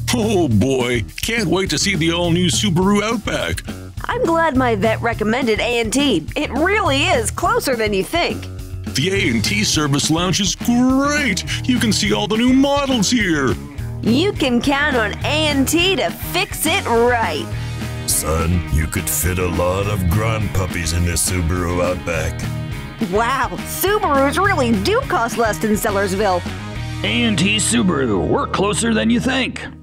Oh boy, can't wait to see the all-new Subaru Outback. I'm glad my vet recommended A&T. It really is closer than you think. The A&T service lounge is great. You can see all the new models here. You can count on A&T to fix it right. Son, you could fit a lot of grandpuppies in this Subaru Outback. Wow, Subarus really do cost less than Sellersville. A&T Subaru, we're closer than you think.